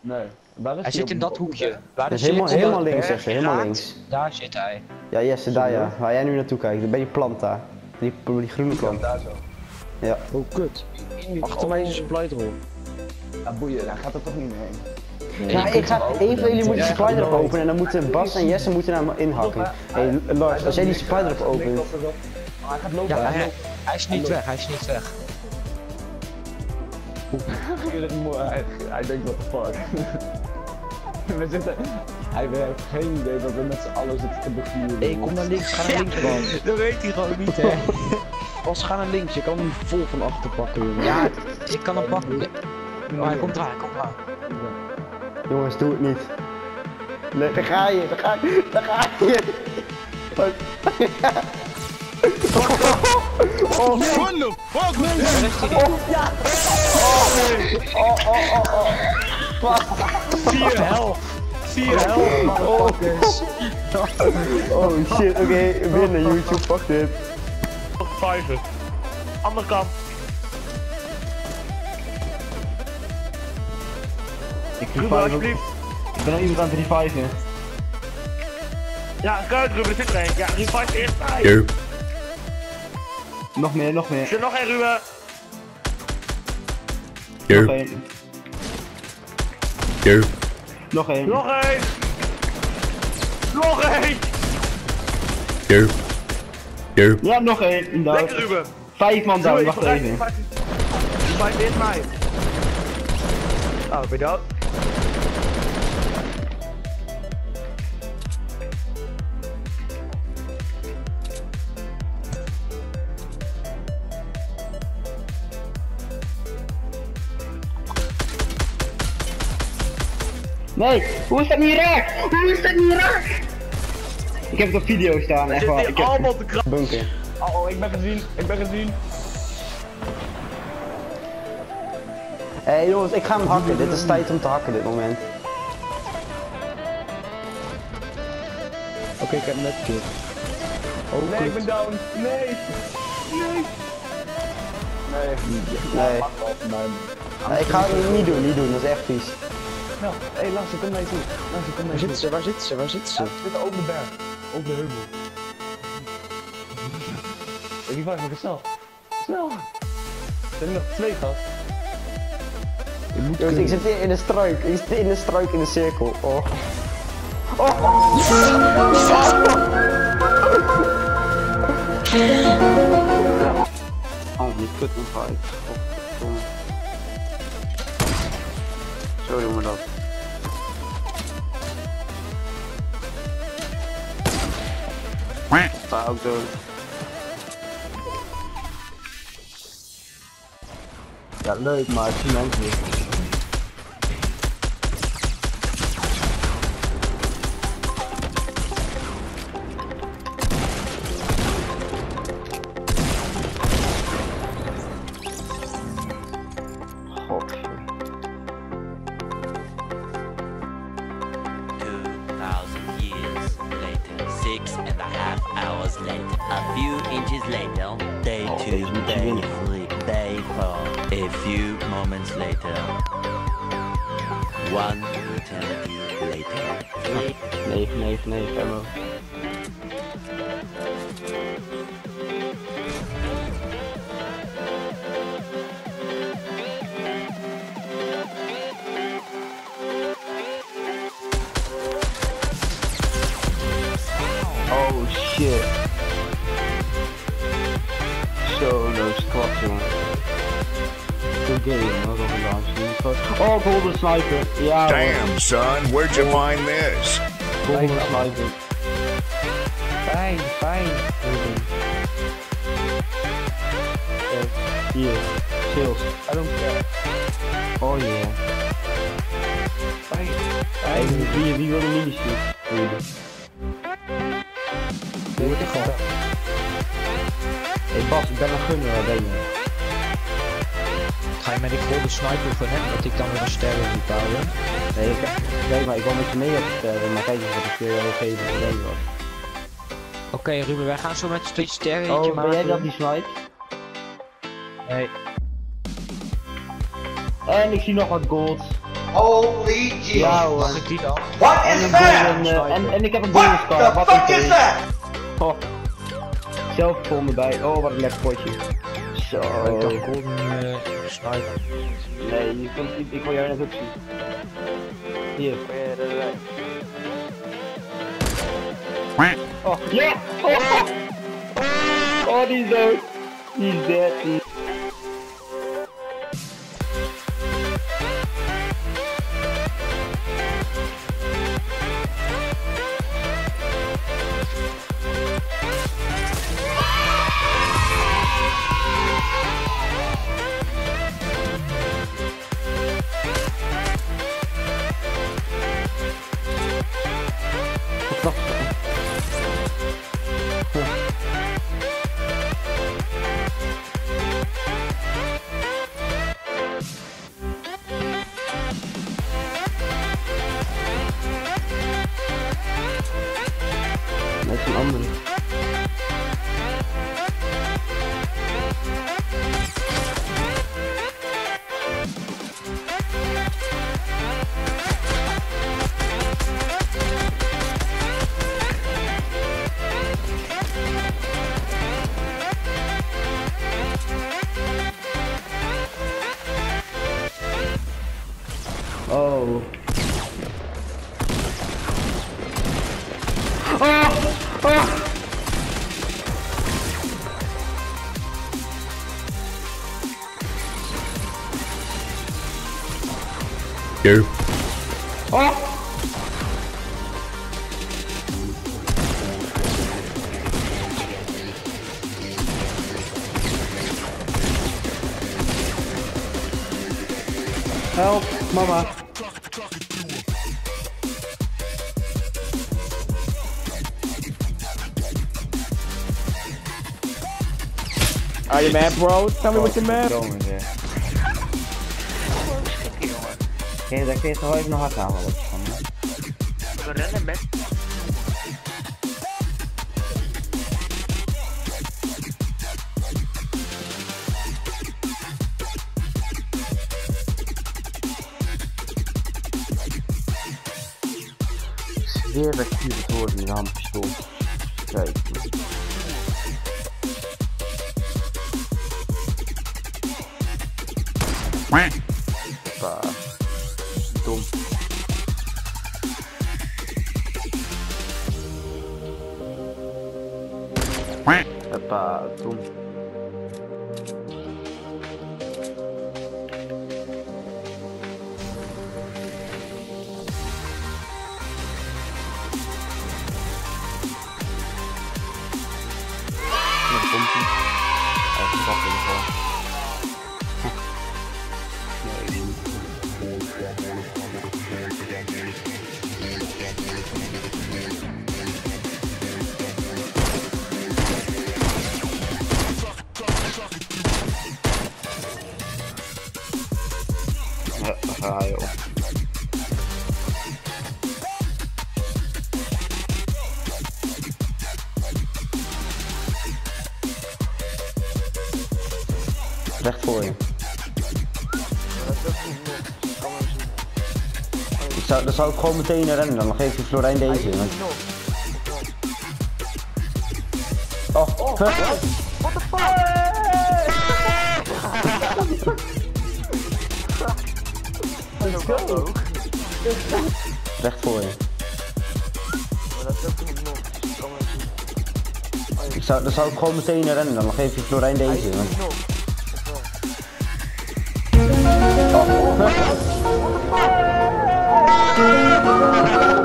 Nee. Waar is Hij zit in dat hoekje. Waar Dat is de helemaal cirkel links, zeg je, helemaal raakt, links. Daar zit hij. Ja, Jesse, daar ja. Waar jij nu naartoe kijkt, bij die plant daar. Die groene plant. Daar zo. Ja. Oh kut. Achter mij is een supply drop. Ja, boeien, hij gaat er toch niet meer heen. Ja, ik ga even jullie moeten de supply drop openen en dan moeten Bas en Jesse moeten naar me inhakken. Hé, Lars, als jij die supply drop opent. Hij gaat lopen, Ja, hij loopt. hij is niet weg, hij is niet weg. Hij denkt, what the fuck. We zitten... Hij heeft geen idee dat we met z'n allen zitten te begieren. Hé, kom naar links, ga naar links man. Dat weet hij gewoon niet, hè. Bas, ga naar links, je kan hem vol van achter pakken, jongen. Ja, ik kan hem pakken. Oh, hij komt eraan, hij komt eraan. Jongens, doe het niet. Nee, daar ga je, daar ga je, daar ga je. Oh, What the fuck was that? Daar is hij niet. ja. Vier helft. 4 helft, motherfuckers. Oh shit, oké, winnen YouTube, pak dit. Vijver. Andere kant. Ik Ruben, alsjeblieft. Ik ben al iemand aan het reviven. Ja, kijk Ruben, er zit er een. Ja, revive eerst bij. Yo. Nog meer, nog meer. Er zit nog één Ruben. Nog Yo. één. Yo. Nog één. Nog één. Nog één. Yo. Yo. Ja, nog één. Inderdaad. Lekker Ruben. 5 man down, wacht even. Revive eerst mij. Oh, ben je dood? Nee, hoe is dat niet raak? Hoe is dat niet raak? Ik heb het op video staan, echt waar. Zit Ik hier heb... allemaal te krabben. Bunker. Oh, ik ben gezien, ik ben gezien. Hé jongens, ik ga hem hakken. Dit is tijd om te hakken dit moment. Oké, ik heb net een keer. Oh, Nee, ik ben down. Nee. Nee. Nee. Nee. Nee, ik ga het niet doen, dat is echt vies. Nou, hé Lasse, kom mee toe. Lasse, kom mee Waar toe. zitten ze? Waar zitten ze? Waar zitten ze? Ja, ze zitten over de berg. Over de heuvel. Ik vraag me snel. Snel. Er zijn er nog 2 gast. Jongens, ik zit hier in de struik. Ik zit in de struik in de cirkel. Oh. Oh. Oh, die kut nog uit. Godverdomme. Zo doen we dat. Sta ook dood. Ja, leuk, maar ik zie mensen weer. Godver. 2,000 years later, 6.5 hours later, a few inches later, day 2, day 3, day 4, a few moments later, 1 eternity later. 999 ammo. Oh shit. Zo, dat is kwart jongen. Goed game, wat heb ik gedaan? Oh, golden sniper. Ja, Damn, son, where'd you find this? golden sniper. Fijn, fijn. Hier, sales. I don't care. Oh yeah. Fijn. Hey, wie wil de mini-shoot? Doe het gewoon. Hey Bas, ik ben een gunner, waar ben je? Ga je met die golden sniper gunnen, dat ik dan weer een sterren moet houden? Nee, maar ik wil met je mee hebben, maar kijk eens wat ik je geven voor deze was. Oké Ruben, wij gaan zo met een sterretje Oh, maken. ben jij dat die snipe? Nee. En ik zie nog wat gold. Holy Jesus. Ja hoor. Mag ik die dan? What En is een that? golden, en ik heb een golden What scar. the Wat een fuck is feest. that? Oh. Zelf vol erbij. Oh wat een lekker potje. Zo. Ik dacht golden sniper. Nee, je kunt, ik wil jou net ook zien. Hier. Oh, ja! Oh, die is dood. Die is dead. Dat is een andere. Oh. Go. Help, mama. Are you mad, bro? Tell me what you're mad. Kijk, daar kun je toch wel even nog hard halen wat van. We rennen met. Weer dat ik hier het hoorde in de handpistool. Kijk. Hoppa. Dom. Hoppa, dom. Daar komt hij. Hij is vast in de val. Ja, joh. Recht voor je. Dan zou ik gewoon meteen rennen, dan geef je Florijn deze. Want... Oh, what the fuck? Let's go. Recht voor je. Dan zou ik gewoon meteen rennen, dan geef je Florijn deze. Want... Oh,